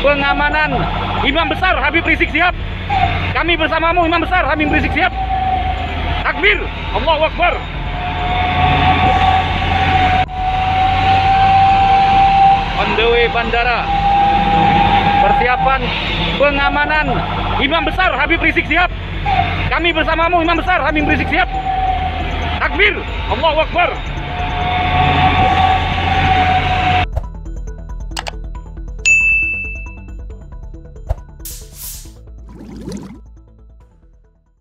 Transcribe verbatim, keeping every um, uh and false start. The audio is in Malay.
pengamanan Imam Besar Habib Rizik Syihab. Kami bersamamu Imam Besar Habib Rizik Syihab. Takbir, Allahu Akbar. On the way bandara. Persiapan pengamanan Imam Besar Habib Rizik Syihab. Kami bersamamu Imam Besar Habib Rizik Syihab. Takbir, Allahu Akbar.